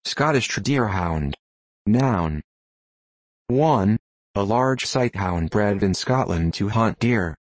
Scottish Deerhound. Noun. 1. A large sighthound bred in Scotland to hunt deer.